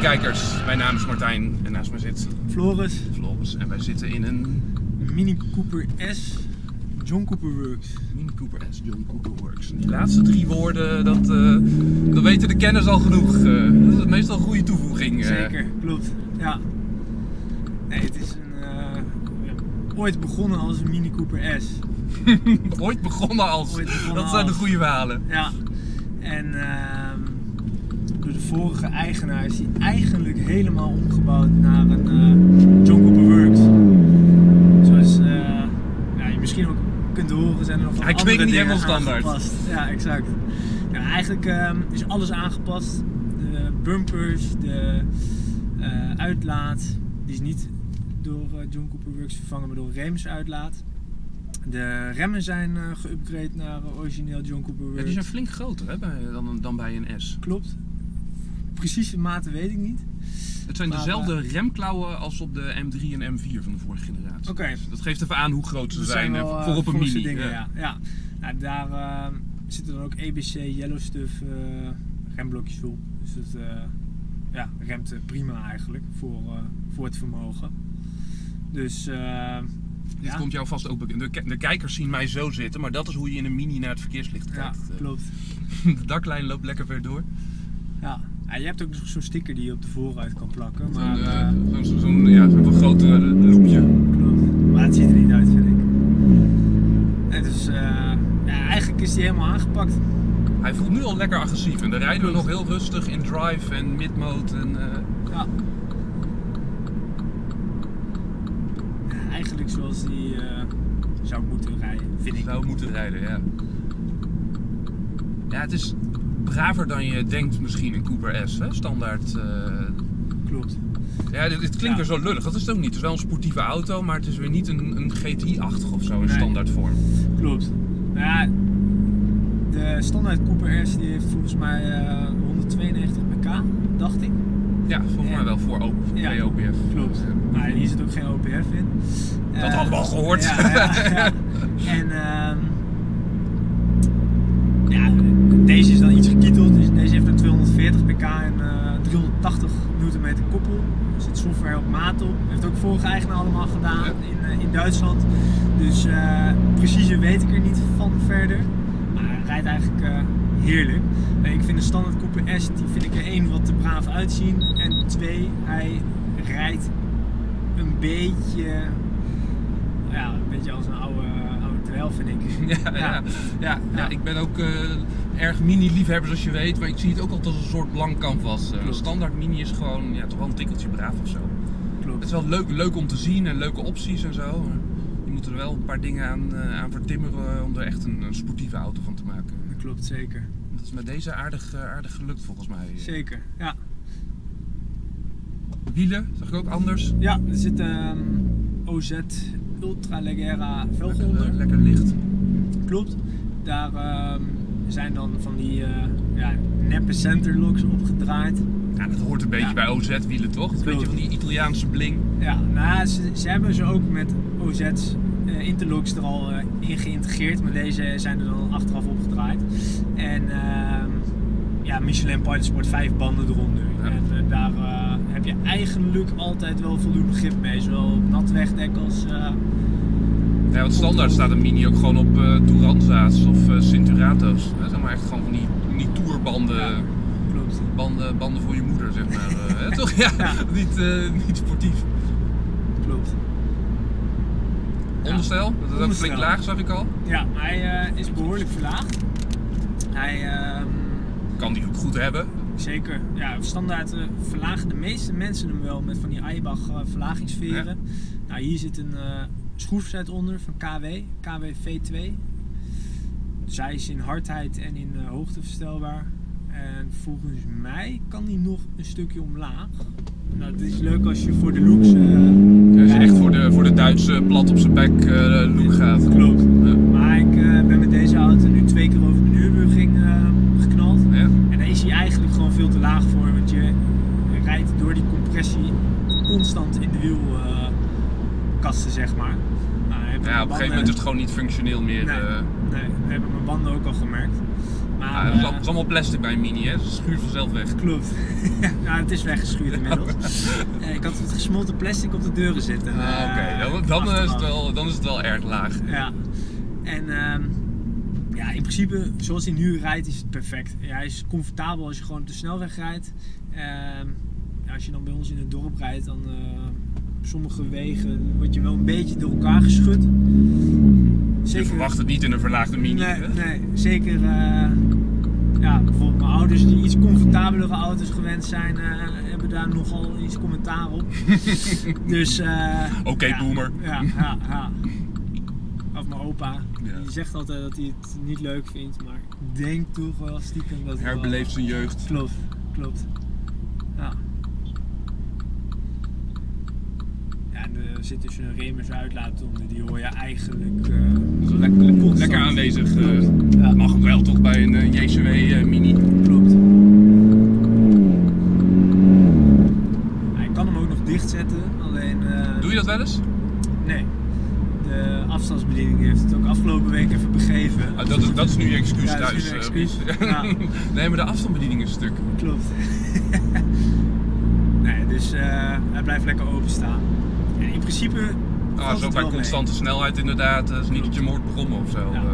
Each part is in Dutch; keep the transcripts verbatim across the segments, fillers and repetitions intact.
kijkers, mijn naam is Martijn en naast mij zit Floris. Floris en wij zitten in een Mini Cooper S John Cooper Works. Mini Cooper S John Cooper Works. Die laatste drie woorden, dat, uh, dat weten de kenners al genoeg. Uh, dat is meestal een goede toevoeging. Uh. Zeker, klopt. Ja. Nee, het is een, uh, ooit begonnen als een Mini Cooper S. Ooit begonnen als. Ooit begonnen dat zijn als. de goede verhalen. Ja. En uh, door de vorige eigenaar is hij eigenlijk helemaal omgebouwd naar een uh, John Cooper Works. Zoals uh, ja, je misschien ook kunt horen, zijn er nog wat hij andere niet dingen helemaal standaard. aangepast. Ja, exact. Ja, eigenlijk uh, is alles aangepast. De bumpers, de uh, uitlaat, die is niet door uh, John Cooper Works vervangen, maar door Rems uitlaat. De remmen zijn uh, geüpgrade naar uh, origineel John Cooper Works. Ja, die zijn flink groter hè, bij, dan, dan bij een S. Klopt. Precieze maten weet ik niet. Het zijn maar, dezelfde uh, remklauwen als op de M drie en M vier van de vorige generatie. Oké. Dus dat geeft even aan hoe groot ze Dat zijn, zijn wel, uh, voor op een mini. dingen, Ja. ja. ja. Nou, daar uh, zitten dan ook E B C Yellowstuff uh, remblokjes op. Dus het uh, ja, remt prima eigenlijk voor, uh, voor het vermogen. Dus uh, Dit ja. komt jou vast ook bekend. De, de kijkers zien mij zo zitten, maar dat is hoe je in een mini naar het verkeerslicht Ja, kijkt. klopt. De daklijn loopt lekker ver door. Ja. Ja, je hebt ook nog zo'n sticker die je op de voorruit kan plakken. Zo'n Maar, uh, uh, zo, zo, ja, zo'n grote loopje. klopt. Maar het ziet er niet uit, vind ik. En dus, uh, ja, eigenlijk is die helemaal aangepakt. Hij voelt nu al lekker agressief en daar rijden we nog heel rustig in drive en mid-mode. En, uh... Ja. Ja, eigenlijk zoals die uh, zou moeten rijden, vind ik. zou moeten rijden, ja. Ja, het is braver dan je denkt misschien een Cooper S, hè? Standaard. Uh... Klopt. Ja, dit, dit klinkt Ja. weer zo lullig. Dat is het ook niet. Het is wel een sportieve auto, maar het is weer niet een, een G T I-achtig of zo in Nee. standaard vorm. Klopt. Nou ja, de standaard Cooper S die heeft volgens mij uh, honderdtweeënnegentig pk, dacht ik. Ja, volgens Ja. mij wel voor O P F. Ja, O P F. klopt. Maar hier zit ook geen O P F in. Dat Uh, hadden we al gehoord. Ja, ja, ja. En uh, ja, deze is dan iets gekieteld. Dus deze heeft een tweehonderdveertig pk en uh, driehonderdtachtig newtonmeter koppel. Er zit software op maat op. Heeft ook vorige eigenaar allemaal gedaan Ja. in, uh, in Duitsland. Dus uh, precieze weet ik er niet van verder. Maar hij rijdt eigenlijk uh, heerlijk. Uh, ik vind de standaard Cooper S, die vind ik er één wat te braaf uitzien. En twee, hij rijdt een beetje, ja, een beetje als een oude, oude trail, vind ik. Ja, ja. Ja, ja, ja, ik ben ook uh, erg mini-liefhebber zoals je weet, maar ik zie het ook altijd als een soort blank canvas. Uh, een Klopt. standaard mini is gewoon ja, toch wel een tikkeltje braaf of zo. Het Klopt. is wel leuk, leuk om te zien en leuke opties en zo. Maar je moet er wel een paar dingen aan, uh, aan vertimmeren om er echt een, een sportieve auto van te maken. Dat klopt, zeker. Dat is met deze aardig, uh, aardig gelukt volgens mij. Zeker, ja. Wielen, zag ik ook anders. Ja, er zit um, O Z Ultra Leggera velgen Lekker, onder. uh, lekker licht. Klopt. Daar um, zijn dan van die uh, ja, neppe centerlocks opgedraaid. Ja, dat hoort een beetje Ja. bij O Z-wielen toch? Een beetje van die Italiaanse bling. Ja, nou, ja, ze, ze hebben ze ook met O Z's uh, interlocks er al uh, in geïntegreerd, maar deze zijn er dan achteraf opgedraaid. En uh, ja, Michelin Pilot Sport vijf banden eronder. Ja. En uh, daar uh, heb je eigenlijk altijd wel voldoende grip mee, zowel op nat wegdek als... Uh, Ja, want standaard staat een mini ook gewoon op uh, Turanza's of uh, Cinturato's. Dat zijn maar echt gewoon van die, van die tourbanden. Ja. Klopt. Banden, banden voor je moeder, zeg maar. Uh, hè, toch? Ja, Ja. Niet, uh, niet sportief. Klopt. Ja. Onderstel, dat is ook Onderstel. flink laag, zag ik al. Ja, hij uh, is behoorlijk verlaagd. Hij, uh, Kan die ook goed hebben. zeker, ja, standaard uh, verlagen de meeste mensen hem wel met van die Aibach uh, verlagingssferen. Ja. Nou, hier zit een uh, schroefzet onder van K W, K W V twee. Zij is in hardheid en in uh, hoogte verstelbaar. En volgens mij kan die nog een stukje omlaag. Nou, het is leuk als je voor de looks... Uh, Als je echt voor de, voor de Duitse plat op zijn bek uh, look gaat. Klopt. Ja. Maar ik uh, ben met deze auto nu twee keer over de Nürburgring uh, geknald. Ja. En daar is hij eigenlijk gewoon veel te laag voor. Want je rijdt door die compressie constant in de wielkasten, uh, zeg maar. Nou, Ja, op een gegeven moment is het gewoon niet functioneel meer. Nee, Uh, nee, dat hebben mijn banden ook al gemerkt. Maar, Ja, dat is, uh, al- dat is allemaal plastic bij een Mini, hè? Dus het schuurt vanzelf weg. Klopt. Ja, het is weggeschuurd inmiddels. uh, ik had het gesmolten plastic op de deuren zitten. Ah, uh, Oké, dan, dan, is het achteraf. wel, dan is het wel erg laag. Ja. En uh, ja, in principe, zoals hij nu rijdt, is het perfect. Ja, hij is comfortabel als je gewoon op de snelweg rijdt. Uh, ja, als je dan bij ons in het dorp rijdt, dan uh, op sommige wegen word je wel een beetje door elkaar geschud. Zeker, je verwacht het niet in een verlaagde Mini. Nee, hè? nee zeker. Uh, ja, bijvoorbeeld mijn ouders die iets comfortabelere auto's gewend zijn, uh, hebben daar nogal iets commentaar op. Dus. Uh, Oké, okay, ja, boomer. Ja, ja, ja. Of mijn opa. Ja. Die zegt altijd dat hij het niet leuk vindt, maar ik denk toch wel stiekem dat het Herbeleeft wel, zijn jeugd. Klopt, klopt. Ja. Ja, en er zit dus een remers uitlaat onder, die hoor je eigenlijk uh, lekker, constant. lekker aanwezig. Uh, ja. Mag ook wel toch bij een uh, J C W uh, Mini. Klopt. Ja, ik kan hem ook nog dichtzetten, alleen... Uh, Doe je dat wel eens? Nee. De afstandsbediening heeft het ook afgelopen week even begeven. Ah, dat, is, dat is nu je excuus ja, thuis. Dat is nu een excuus. Uh, ja. Nee, maar de afstandsbediening is stuk. Klopt. Nee, dus uh, hij blijft lekker openstaan. Ja, in principe. Ah, zo bij constante mee. snelheid inderdaad. Het is niet dat je moord begonnen of zo. Ja. Uh.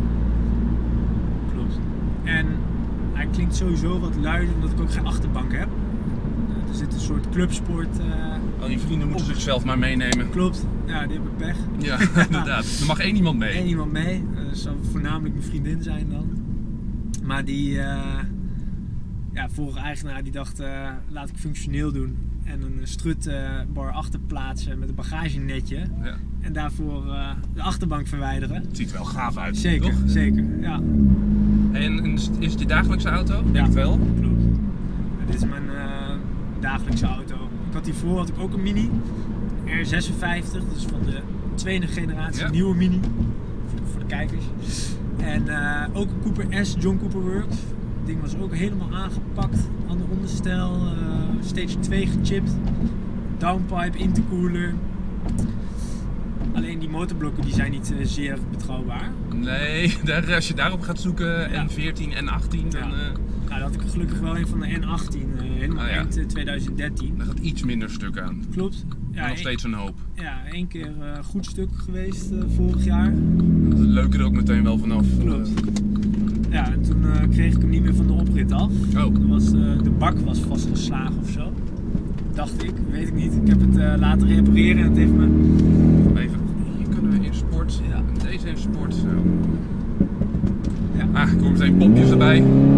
Klopt. En hij klinkt sowieso wat luider omdat ik ook geen achterbank heb. Er zit een soort clubsport. Uh, Al die vrienden moeten zichzelf maar meenemen. Klopt, ja, die hebben pech. Ja, inderdaad. Er mag één iemand mee. Eén iemand mee. Dat zal voornamelijk mijn vriendin zijn dan. Maar die, uh, ja, vorige eigenaar die dacht, uh, laat ik functioneel doen. En een strutbar achter plaatsen met een bagagenetje. Ja. En daarvoor uh, de achterbank verwijderen. Het ziet er wel gaaf uit. Zeker, toch? zeker, ja. En, en is het je dagelijkse auto? Ja, Denk het wel? Klopt. Ja, dit is mijn uh, dagelijkse auto. Ik had hiervoor had ik ook een Mini. R zesenvijftig, dus van de tweede generatie ja. nieuwe Mini. Voor, voor de kijkers. En uh, ook een Cooper S, John Cooper Works. Het ding was ook helemaal aangepakt. Ander onderstel, uh, stage twee gechipt. Downpipe, intercooler. Alleen die motorblokken die zijn niet uh, zeer betrouwbaar. Nee, daar, als je daarop gaat zoeken, ja. N veertien, N achttien, dan... Ja. Uh... Nou, dat had ik gelukkig wel een van de N achttien, uh, helemaal ah, ja. eind uh, twintig dertien. Daar gaat iets minder stuk aan. Klopt. Ja, maar nog steeds een hoop. Ja, één keer uh, goed stuk geweest uh, vorig jaar. Dat leuke er ook meteen wel vanaf. Klopt. Ja, en toen uh, kreeg ik hem niet meer van de oprit af. Oh. Was, uh, de bak was vastgeslagen of zo. Dacht ik, weet ik niet. Ik heb het uh, laten repareren en het heeft me... Even, hier kunnen we in sport. Ja. Deze in sport. Zo. Ja. Ah, er komen meteen popjes erbij.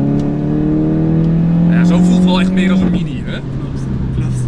Ja, zo voelt het wel echt meer als een Mini, hè? Klopt, klopt.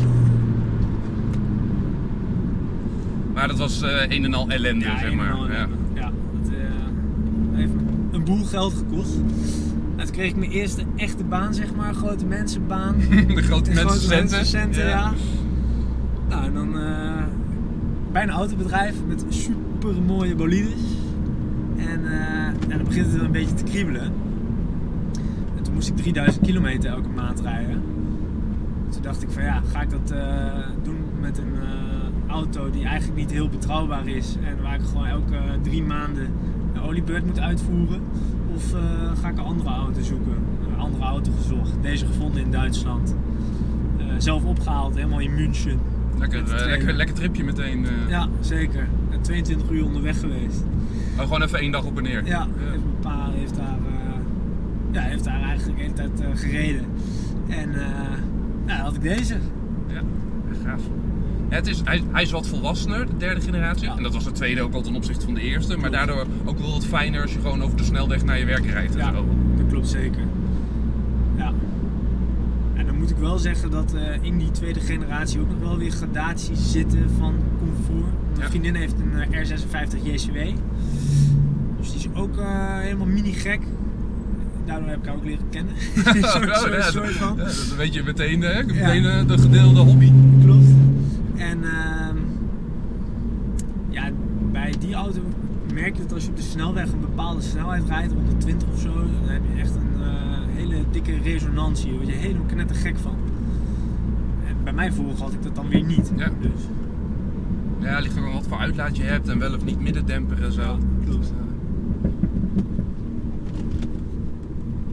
Maar dat was uh, een en al ellende, ja, zeg maar. Ellende. Ja, ja het uh, heeft me een boel geld gekost. En toen kreeg ik mijn eerste echte baan, zeg maar, grote mensenbaan. De grote mensencenten. Mensencenten, ja. ja. Nou, en dan uh, bij een autobedrijf met super mooie bolides. En uh, ja, dan begint het wel een beetje te kriebelen. En toen moest ik drieduizend kilometer elke maand rijden. Toen dacht ik van ja, ga ik dat uh, doen met een uh, auto die eigenlijk niet heel betrouwbaar is. En waar ik gewoon elke drie maanden een oliebeurt moet uitvoeren. Of uh, ga ik een andere auto zoeken. Een andere auto gezocht. Deze gevonden in Duitsland. Uh, zelf opgehaald, helemaal in München. Lekker, uh, lekker, lekker tripje meteen. Uh... Ja, zeker. tweeëntwintig uur onderweg geweest. Oh, gewoon even één dag op en neer? Ja, ja. Mijn pa heeft daar, uh, ja, heeft daar eigenlijk de hele tijd uh, gereden. En uh, nou, dan had ik deze. Ja, gaaf. Ja, het is, hij, hij is wat volwassener, de derde generatie. Ja. En dat was de tweede ook al ten opzichte van de eerste. Maar daardoor ook wel wat fijner als je gewoon over de snelweg naar je werk rijdt. Ja, zo. dat klopt zeker. Ja. En dan moet ik wel zeggen dat uh, in die tweede generatie ook nog wel weer gradaties zitten van comfort. Mijn ja. vriendin heeft een uh, R zesenvijftig J C W. Dus die is ook uh, helemaal mini gek. Daardoor heb ik haar ook leren kennen. Zo'n zo, ja, soort van. Ja, dat weet je meteen, hè? meteen ja. de gedeelde hobby. Klopt. En uh, ja, bij die auto merk je dat als je op de snelweg een bepaalde snelheid rijdt, honderdtwintig of zo, dan heb je echt een uh, hele dikke resonantie. Daar word je helemaal knettergek van. En bij mij vorige had ik dat dan weer niet. Ja. Dus. Ja, ligt er wel wat voor uitlaat je hebt en wel of niet middendemper en zo. Ja, klopt.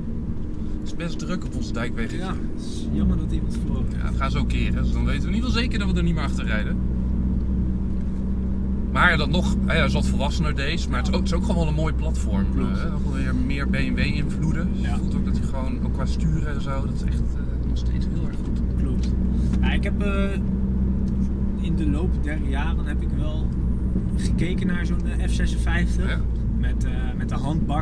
best druk op onze dijkweg. Ja, het is jammer dat iemand verloren heeft. Ja, het gaan zo keren, dus dan weten we in ieder geval zeker dat we er niet meer achter rijden. Maar dan nog, hij is wat volwassener deze, maar het is ook, het is ook gewoon wel een mooi platform. Uh, nog wel weer meer B M W invloeden. Je Ja. voelt ook dat hij gewoon, ook qua sturen en zo, dat is echt uh, nog steeds heel erg goed. Klopt. Ja, ik heb uh, in de loop der jaren heb ik wel gekeken naar zo'n uh, F zesenvijftig. Ja. Met, uh, met de handbak.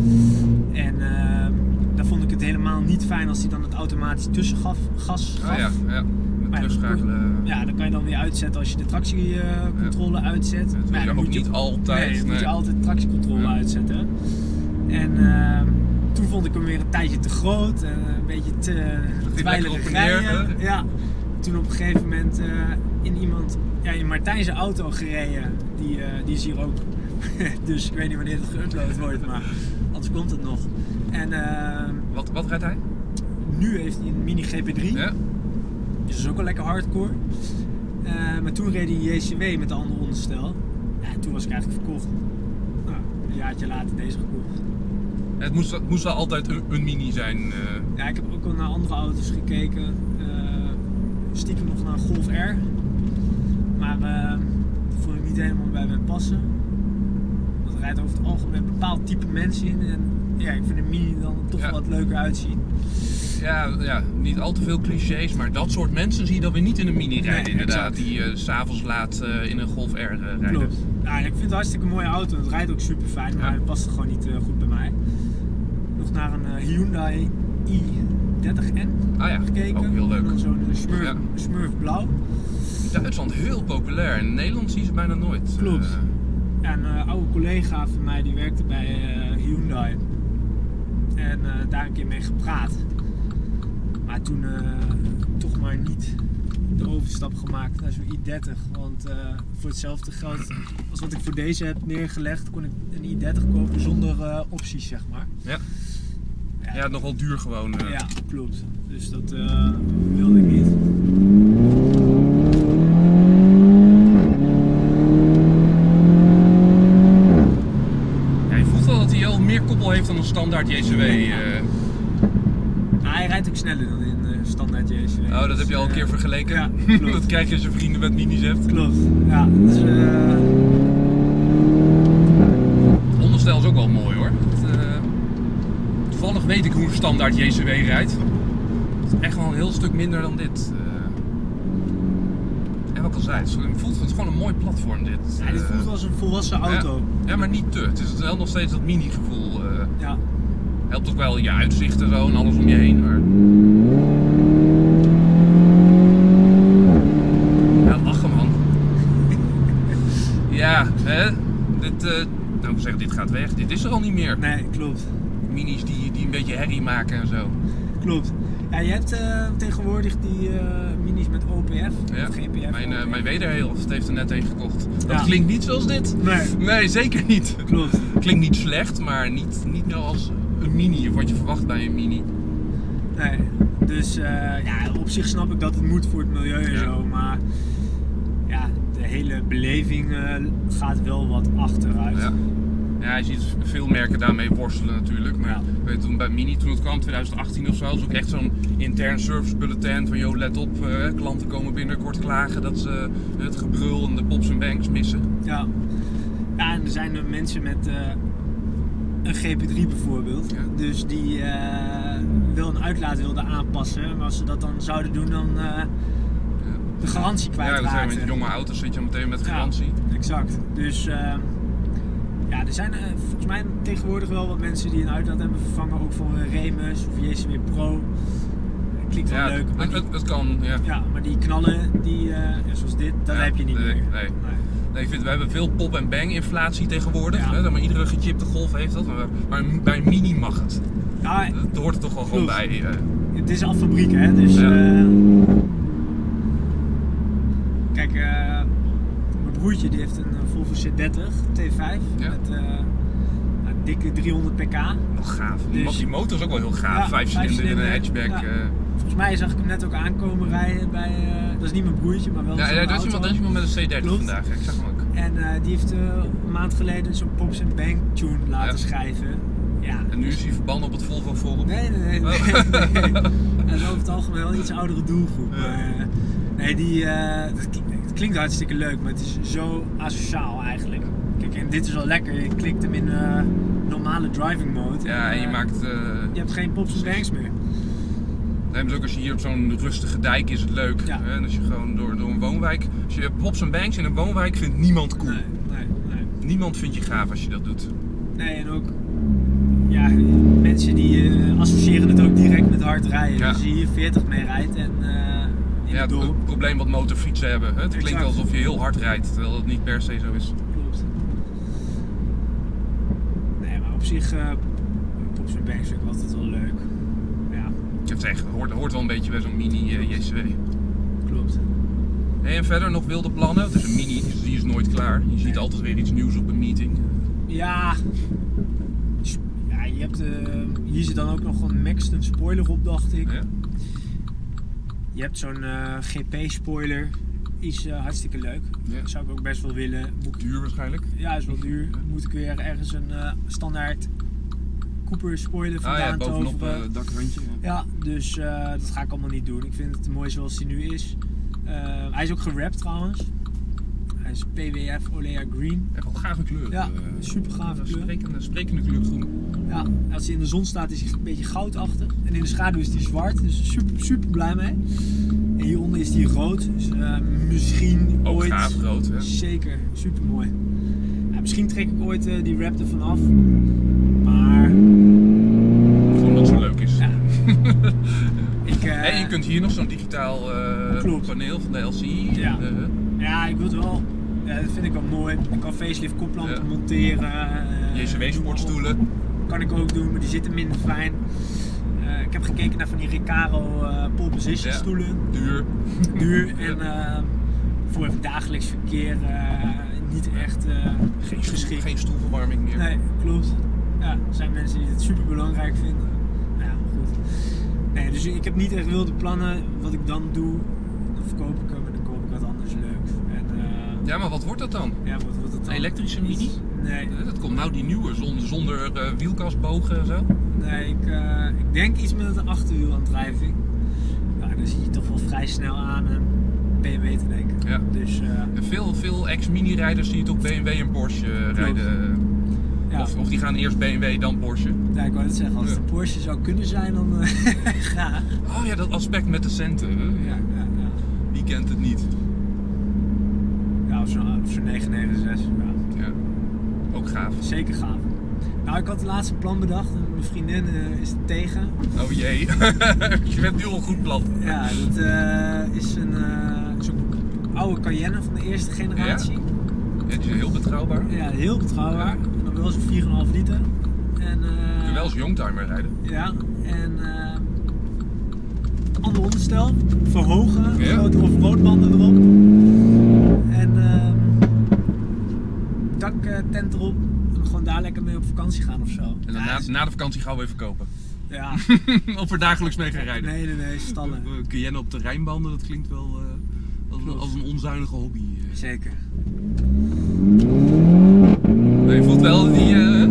En uh, daar vond ik het helemaal niet fijn als hij dan het automatisch tussengas gas gaf. Ah ja, ja. Met Maar ja, terugschakelen. Ja, dan kan je dan weer uitzetten als je de tractiecontrole uh, uitzet. Dat Maar wil ja, je dan ook moet niet altijd. Nee, dan nee. moet je altijd de tractiecontrole Ja. uitzetten. En uh, toen vond ik hem weer een tijdje te groot. Uh, een beetje te lekker twijlerig op en neer, rijden. hè? Ja. Toen op een gegeven moment uh, in iemand, ja, in Martijn zijn auto gereden. Die, uh, die is hier ook. Dus ik weet niet wanneer het geüpload wordt, maar anders komt het nog. En uh, Wat, wat rijdt hij? nu heeft hij een Mini G P drie. Ja. Dus dat is ook wel lekker hardcore. Uh, maar toen reed hij een J C W met een ander onderstel. Ja, toen was ik eigenlijk verkocht. Nou, een jaartje later deze gekocht. Het moest, het moest wel altijd een, een mini zijn. Uh. Ja, ik heb ook al naar andere auto's gekeken. Uh, stiekem nog naar een Golf R. Maar uh, dat vond ik niet helemaal bij mij passen. Want er rijdt over het algemeen een bepaald type mensen in. En ja, ik vind een Mini dan toch Ja. wel wat leuker uitzien. Ja, ja, niet al te veel clichés, maar dat soort mensen zie je dan weer niet in een mini rijden, Nee, inderdaad. exact. Die uh, s'avonds laat uh, in een Golf R uh, rijden. Klopt. Ja, ik vind het een hartstikke mooie auto. Het rijdt ook super fijn, maar Ja. het past gewoon niet uh, goed bij mij. Nog naar een uh, Hyundai i dertig N Ah ja, gekeken. ook heel leuk. En dan zo'n uh, smurf, Ja. smurf blauw. In Duitsland heel populair, in Nederland zie je ze bijna nooit. Klopt. Uh, Ja, een uh, oude collega van mij die werkte bij uh, Hyundai. En uh, daar een keer mee gepraat. Maar toen uh, toch maar niet de overstap gemaakt naar zo'n i dertig. Want uh, voor hetzelfde geld als wat ik voor deze heb neergelegd, kon ik een i dertig kopen zonder uh, opties, zeg maar. ja. ja, nog wel duur gewoon. Uh. Ja, klopt. Dus dat uh, wilde ik niet. Ja, je voelt wel dat hij al meer koppel heeft dan een standaard J C W. Uh. Nou, hij rijdt ook sneller dan in uh, standaard J C W. Oh, dat heb je al een keer vergeleken? Ja, klopt. Dat krijg je als je vrienden met minis hebt. Klopt. Ja, dus, uh... Het onderstel is ook wel mooi hoor. Het, uh, toevallig weet ik hoe een standaard J C W rijdt. Het is echt wel een heel stuk minder dan dit. Uh, en wat ik al zei, het voelt het is gewoon een mooi platform dit. Ja, dit Uh, voelt als een volwassen auto. Ja, ja, maar niet te. Het is wel nog steeds dat mini gevoel. Uh, Ja. helpt ook wel in je uitzicht en zo en alles om je heen. Maar... Ja, lachen man. Ja, hè. Dit, uh, nou ik zeg, dit gaat weg. Dit is er al niet meer. Nee, klopt. Minis die, die een beetje herrie maken en zo. Klopt. Ja, je hebt uh, tegenwoordig die uh, minis met O P F, Ja. of G P F. Mijn, uh, O P F. mijn wederhelft heeft er net een gekocht. Dat Ja. klinkt niet zoals dit. Nee, Nee, zeker niet. klopt. Klinkt niet slecht, maar niet, niet nou als een mini, of wat je verwacht bij een mini. Nee. Dus uh, ja, op zich snap ik dat het moet voor het milieu en Ja. zo, maar ja, de hele beleving uh, gaat wel wat achteruit. Ja. Ja, je ziet veel merken daarmee worstelen natuurlijk. Maar Ja. ik weet toen bij Mini, toen het kwam, twintig achttien of zo, was ook echt zo'n intern service bulletin van joh, let op, uh, klanten komen binnenkort klagen dat ze het gebrul en de pops en banks missen. Ja. Ja, en er zijn er mensen met uh, een G P drie bijvoorbeeld, Ja. dus die uh, wel een uitlaat wilden aanpassen, maar als ze dat dan zouden doen, dan uh, de garantie Ja, dat zijn kwijtraakten. met jonge auto's, zit je al meteen met Ja. garantie. Exact. Dus uh, ja, er zijn uh, volgens mij tegenwoordig wel wat mensen die een uitlaat hebben vervangen, ook voor een Remus of J C W Pro. Klinkt wel Ja, leuk, maar het, die, het, het kan, ja. ja, maar die knallen, die, uh, ja, zoals dit, dat Ja, heb je niet nee, meer. nee. Nee. Nee, ik vind, we hebben veel pop- en bang-inflatie tegenwoordig. Ja. Hè, maar iedere gechipte golf heeft dat. Maar, maar bij een Mini mag het. Ja, Dat hoort er toch wel gewoon Klopt. bij. Uh. het is al fabriek, hè, dus... Ja. Uh, kijk, uh, mijn broertje die heeft een uh, Volvo C dertig T vijf Ja. met uh, een dikke driehonderd pk. Wel gaaf. Dus- Die motor is ook wel heel gaaf. Ja, Vijf cilinder in een hatchback. ja. Ja, Volgens mij zag ik hem net ook aankomen rijden bij, uh, dat is niet mijn broertje, maar wel ja, zo'n ja, dat, is auto. iemand, dat is iemand met een C dertig Klopt. vandaag. Ja, ik zag hem ook. En uh, die heeft uh, een maand geleden zo'n Pops and Bang tune laten Ja. schrijven. Ja. En nu is hij verbannen op het Volvo Forum? Nee, nee, nee. nee, Oh. nee. Dat is over het algemeen wel een iets oudere doelgroep. Ja. Maar, uh, nee, die, uh, het, klinkt, het klinkt hartstikke leuk, maar het is zo asociaal eigenlijk. Kijk, en dit is wel lekker. Je klikt hem in uh, normale driving mode. Ja, en je uh, maakt... Uh, je hebt geen pops en bangs meer. Nee, maar ook als je hier op zo'n rustige dijk is het leuk. Ja. Hè? En als je gewoon door, door een woonwijk... Als je pops en banks in een woonwijk vindt niemand cool. Nee, nee, nee. Niemand vindt je gaaf als je dat doet. Nee, en ook... Ja, mensen die uh, associëren het ook direct met hard rijden. Ja. Dus als je hier veertig mee rijdt en uh, in Ja, het het, dorp... het probleem wat motorfietsen hebben. Hè? Het klinkt Exact. alsof je heel hard rijdt, terwijl dat niet per se zo is. Klopt. Nee, maar op zich... Uh, pops en bangs vind ik altijd wel leuk. Ja, Ik heb het echt, hoort, hoort wel een beetje bij zo'n mini uh, J C W. klopt. Hey, en verder nog wilde plannen? Het is een mini, dus die is nooit klaar. Je ziet altijd weer iets nieuws op een meeting. Ja, ja je hebt, uh, hier zit dan ook nog een Maxton spoiler op, dacht ik. Ja? Je hebt zo'n uh, G P-spoiler, is uh, hartstikke leuk. Ja. Dat zou ik ook best wel willen. Moet ik, Duur waarschijnlijk. ja, is wel duur. Moet ik weer ergens een uh, standaard Cooper spoiler Ah vandaan ja, bovenop toveren. uh, het dakrandje. Ja. Ja, dus uh, dat ga ik allemaal niet doen. Ik vind het mooi zoals hij nu is. Uh, hij is ook gerapt trouwens. Hij is P W F Olea Green. Echt wel gave kleur. Ja, uh, super gave kleur. Sprekende, sprekende kleur groen. Ja, als hij in de zon staat is hij een beetje goudachtig. En in de schaduw is hij zwart, dus super, super blij mee. En hieronder is hij rood, dus uh, misschien Ook ooit... gaaf groot, hè? Zeker, super mooi. Ja, misschien trek ik ooit uh, die wrap ervan af. Maar... Gewoon omdat het zo leuk is. Ja. ik, uh, En je kunt hier nog zo'n digitaal uh, Klopt. paneel van de L C I. Ja. Uh, ja, ik wil het wel... Ja, dat vind ik wel mooi. Ik kan facelift koplampen Ja. monteren. Uh, J C W sportstoelen. Kan ik ook doen, maar die zitten minder fijn. Uh, ik heb gekeken naar van die Recaro uh, pole position Ja. stoelen. Duur. Duur Ja. en uh, voor het dagelijks verkeer uh, niet echt uh, Geen, stoel, geschikt. geen stoelverwarming meer. Nee, klopt. Ja, er zijn mensen die het super belangrijk vinden. Nou ja, goed. Nee, dus ik heb niet echt wilde plannen. Wat ik dan doe, dan verkoop ik hem en dan koop ik wat anders leuks. En, uh, Ja, maar wat wordt dat dan? ja, wat wordt het dan? Een elektrische mini? Iets- Nee, Uh, Dat komt nou die nieuwe, zonder, zonder uh, wielkastbogen en zo. nee ik, uh, ik denk iets met een achterwielaandrijving. Nou, dan zie je toch wel vrij snel aan een B M W te denken. Ja. Dus uh, En veel, veel ex-mini-rijders zie je toch B M W en Porsche uh, rijden. ja, Of, of die gaan eerst B M W, dan Porsche. ja, ik wou het zeggen, als het Ja. een Porsche zou kunnen zijn, dan uh, graag. Oh ja, dat aspect met de centen. hè? Ja, ja, ja. Wie kent het niet? Ja, of zo'n zo negen negen zes. Ja. Ja. Ook gaaf. Zeker gaaf. Nou, ik had het laatste plan bedacht en mijn vriendin uh, is er tegen. Oh jee. Je bent nu al goed plan. Ja, dat uh, is een uh, zo'n oude Cayenne van de eerste generatie. Ja, die is heel betrouwbaar. Ja, heel betrouwbaar. En dan wel zo'n vier komma vijf liter. En, uh, Je kunt wel als youngtimer rijden. Ja, en uh, ander onderstel, verhogen, Ja. grote off-roadbanden erop. En uh, daktent erop. En gewoon daar lekker mee op vakantie gaan of zo. En dan Ja, na, is- na de vakantie gaan we weer verkopen. ja. Of er dagelijks mee gaan rijden. Nee, nee, nee, stallen. Uh, uh, Cayenne op terreinbanden, dat klinkt wel uh, als, Klopt. als een onzuinige hobby. uh. Zeker. Maar je voelt wel dat die... uh,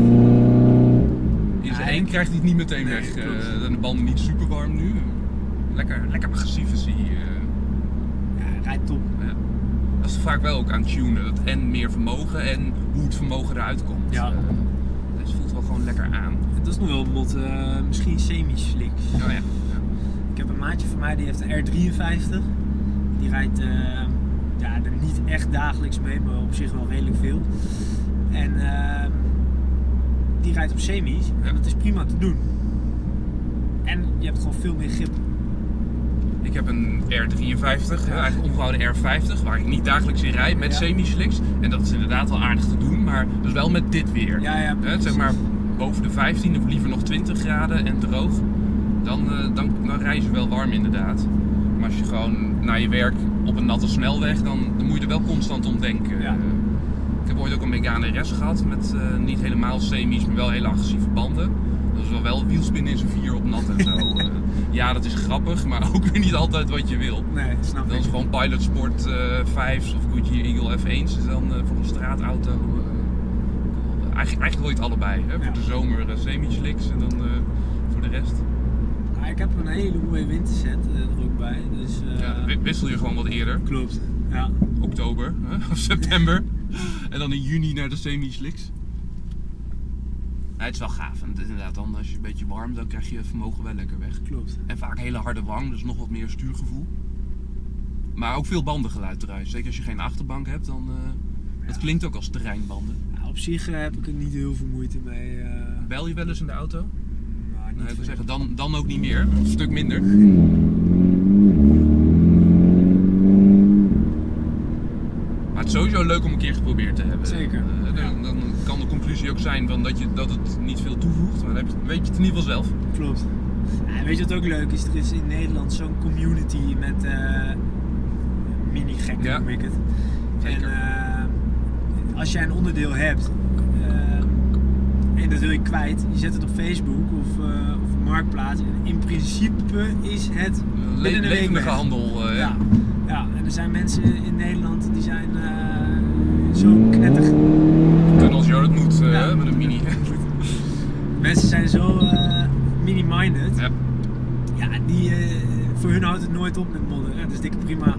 in zijn Ja, één krijgt hij het niet meteen nee, weg. klopt. Uh, de banden niet super warm nu. Lekker, lekker agressief is hij. Uh, Ja, hij rijdt top. ja. Dat is vaak wel ook aan tunen. Dat en meer vermogen en hoe het vermogen eruit komt. Ja. Uh, dus het voelt wel gewoon lekker aan. Dat is nog wel een mod, uh, misschien semi-slicks. Oh ja. ja. Ik heb een maatje van mij die heeft een R drieënvijftig. Die rijdt uh, ja, er niet echt dagelijks mee, maar op zich wel redelijk veel. En uh, die rijdt op semis en dat is prima te doen. En je hebt gewoon veel meer grip. Ik heb een R drieënvijftig, Ja. eigenlijk omgehouden R vijftig, waar ik niet dagelijks in rijd met Ja. semi-slicks. En dat is inderdaad wel aardig te doen, maar dus wel met dit weer. Ja, ja, Hè, zeg maar boven de vijftien of liever nog twintig graden en droog. Dan, uh, dan, dan rij je wel warm inderdaad. Maar als je gewoon naar je werk op een natte snelweg, dan, dan moet je er wel constant om denken. Ja. Uh, ik heb ooit ook een Megane R S gehad met uh, niet helemaal semis, maar wel hele agressieve banden. Dat is wel wel wielspin in zijn vier op nat en zo. uh, ja, dat is grappig, maar ook weer niet altijd wat je wil. Nee, snap Dan ik. is gewoon Pilot Sport uh, vijf's of Goodyear Eagle F één's is dan uh, voor een straatauto uh, wel, eigenlijk, eigenlijk wil je het allebei. Hè? Ja. Voor de zomer uh, semi-slicks en dan uh, voor de rest. Ja, ik heb een hele mooie winterset uh, er ook bij. Dus, uh, ja, wissel je gewoon wat eerder. Klopt, ja. Oktober hè? Of september. En dan in juni naar de semi-slicks. Ja, het is wel gaaf. En inderdaad, dan als je een beetje warm, dan krijg je het vermogen wel lekker weg. Klopt. En vaak hele harde wang, dus nog wat meer stuurgevoel. Maar ook veel bandengeluid eruit. Zeker als je geen achterbank hebt, dan uh, ja. Dat klinkt ook als terreinbanden. Ja, op zich uh, heb ik er niet heel veel moeite mee. Uh... Bel je wel eens in de auto? Nou, niet nou, ik wil veel. zeggen, dan, dan ook niet meer. Of een stuk minder. Maar het is sowieso leuk om een keer geprobeerd te hebben. Zeker. Uh, dan, dan kan de conclusie ook zijn van dat, je, dat het niet veel toevoegt. Maar dan heb je, weet je het in ieder geval zelf. Klopt. Ja, weet je wat ook leuk is? Er is in Nederland zo'n community met uh, mini-gekken, ja. noem ik het. Zeker. En uh, als jij een onderdeel hebt uh, en dat wil je kwijt, je zet het op Facebook of, uh, of Marktplaats. En in principe is het Le binnen een week levendige weg. handel. Uh, ja. Ja. Ja, en er zijn mensen in Nederland die zijn uh, zo knettig. Doen als jou dat moet uh, Ja. met een mini. Mensen zijn zo uh, mini-minded. Ja. Ja, die, uh, voor hun houdt het nooit op met modder. Ja, dat is dikke prima.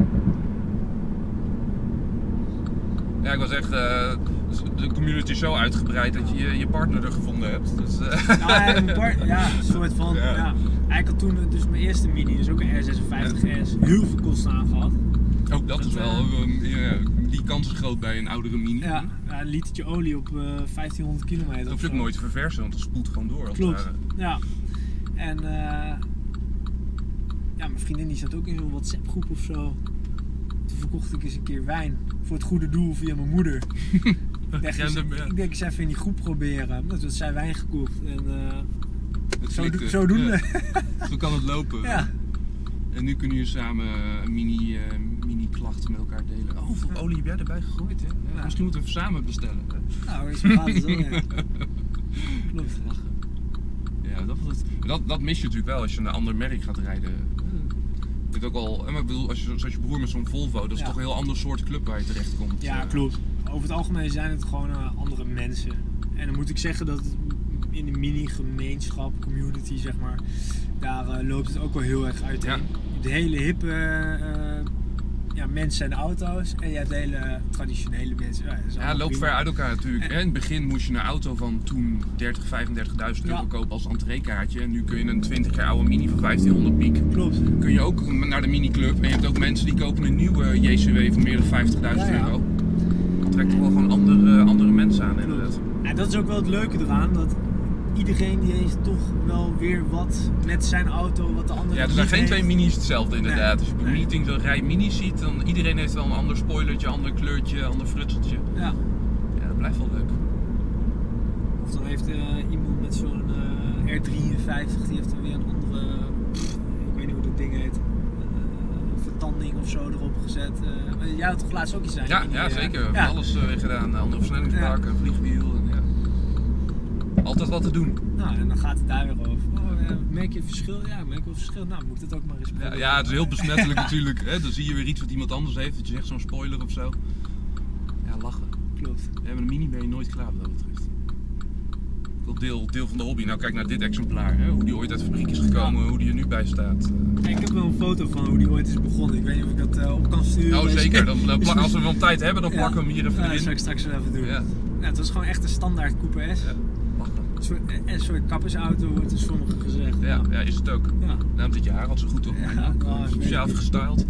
Ja, ik wil zeggen, uh, de community is zo uitgebreid dat je je partner er gevonden hebt. Dus, uh... Ja, een, part, ja, een soort van. Ja. Ja. Ja, ik had toen dus mijn eerste mini, dus ook een R zesenvijftig S, heel veel kosten aan gehad. Ook dat, dat is wel, uh, ja, die kans is groot bij een oudere mini. Ja, ja, een litertje olie op uh, vijftienhonderd kilometer. Dat hoef je ook nooit te verversen, want het spoelt gewoon door. Als Klopt, het ware. ja. En uh, ja, mijn vriendin die zat ook in zo'n WhatsApp groep of zo. Toen verkocht ik eens een keer wijn voor het goede doel via mijn moeder. ik, dacht, eens, Random, ja. ik denk eens even in die groep proberen. Dat was zij wijn gekocht en uh, Het zo, klikte. do, zodoende. Ja. Zo kan het lopen. Ja. En nu kunnen jullie samen een mini, uh, mini klacht met elkaar delen. Oh, hoeveel olie heb jij erbij gegooid? Hè? Ja, Ja. Misschien moeten we even samen bestellen. Nou, is gaat het ook, ja. Klopt. Lachen. Ja, dat, dat, dat, dat mis je natuurlijk wel als je een ander merk gaat rijden. Ik weet ook al, maar ik bedoel, als je, zoals je broer met zo'n Volvo, dat is Ja. toch een heel ander soort club waar je terecht komt. Ja, klopt. Over het algemeen zijn het gewoon uh, andere mensen. En dan moet ik zeggen dat het in de mini-gemeenschap, community zeg maar, daar uh, loopt het ook wel heel erg uiteen. Ja. De hele hippe uh, ja, mensen en auto's en je hebt de hele traditionele mensen. Ja, dat is Ja, allemaal loopt prima. ver uit elkaar natuurlijk. En- In het begin moest je een auto van toen dertig, vijfendertigduizend euro Ja. kopen als entreekaartje. En nu kun je een twintig jaar oude mini van vijftienhonderd piek. Klopt. Kun je ook naar de miniclub. En je hebt ook mensen die kopen een nieuwe J C W van meer dan vijftigduizend Ja, ja. euro. Dat trekt toch wel gewoon andere, andere mensen aan Klopt. inderdaad. Ja, dat is ook wel het leuke eraan, dat iedereen die heeft toch wel weer wat met zijn auto, wat de andere Ja, er zijn niet geen heeft. twee minis hetzelfde inderdaad. Nee. Als je op een Nee. meeting zo'n rij minis ziet, dan iedereen heeft wel een ander spoilertje, ander kleurtje, ander frutseltje. Ja. Ja, dat blijft wel leuk. Of dan heeft uh, iemand met zo'n uh, R drieënvijftig, die heeft dan weer een andere, pff, ik weet niet hoe dat ding heet, uh, vertanding of zo erop gezet. Uh, maar jij had toch laatst ook iets aan? Ja, je mini, ja uh, zeker. We hebben Ja. alles uh, weer gedaan. Andere versnellingsbak, een vliegwiel. En, ja. Altijd wat te doen. Nou, en dan gaat het daar weer over. Oh, uh, merk je verschil? Ja, merk je wel verschil? Nou, moet ik dat ook maar eens Ja, proberen. ja, het is heel besmettelijk natuurlijk. Hè? Dan zie je weer iets wat iemand anders heeft. Dat je zegt zo'n spoiler of zo. Ja, lachen. Klopt. Ja, met een mini ben je nooit klaar wat dat betreft. Wel deel, deel van de hobby. Nou, kijk naar dit exemplaar. Hè? Hoe die ooit uit de fabriek is gekomen, Ja. hoe die er nu bij staat. Ja, ik heb wel een foto van hoe die ooit is begonnen. Ik weet niet of ik dat uh, op kan sturen. Oh, Deze- zeker. Dan, dan plak- is- als we wel tijd hebben, dan Ja. plakken we hem hier even Ja, dat in. zal ik straks wel even doen. Ja, Ja, het was gewoon echt een standaard Coupe S. ja. Lachen. Een soort, een soort kappersauto wordt er sommigen gezegd. Ja, ja, is het ook. Ja. Daarom zit je haar al zo goed op. Ja, nou, Speciaal ik- gestyled.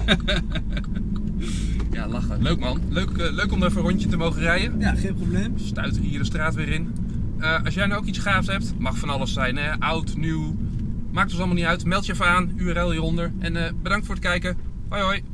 Ja, lachen. Leuk man. Leuk, uh, leuk om even een rondje te mogen rijden. Ja, geen probleem. Stuiten hier de straat weer in. Uh, als jij nou ook iets gaafs hebt, mag van alles zijn. Hè? Oud, nieuw. Maakt ons allemaal niet uit. Meld je even aan. U R L hieronder. En uh, bedankt voor het kijken. Hoi hoi.